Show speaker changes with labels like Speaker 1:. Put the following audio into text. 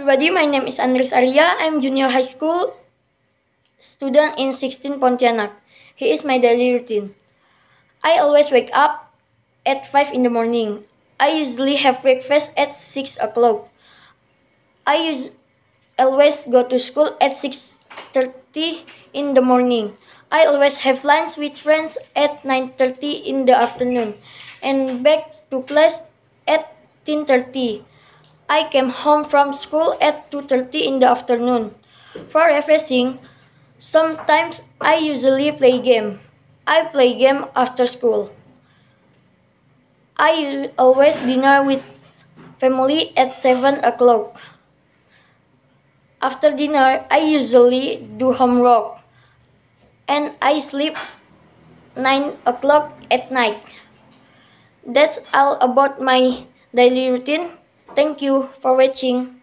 Speaker 1: everybody, my name is Andres Arya. I'm junior high school student in 16 Pontianak. Here is my daily routine. I always wake up at 5 in the morning. I usually have breakfast at 6 o'clock. I always go to school at 6:30 in the morning. I always have lunch with friends at 9:30 in the afternoon and back to class at 10:30. I came home from school at 2:30 in the afternoon. For refreshing, sometimes I usually play game. I play game after school. I always dinner with family at 7 o'clock. After dinner, I usually do homework and I sleep 9 o'clock at night. That's all about my daily routine. Thank you for watching.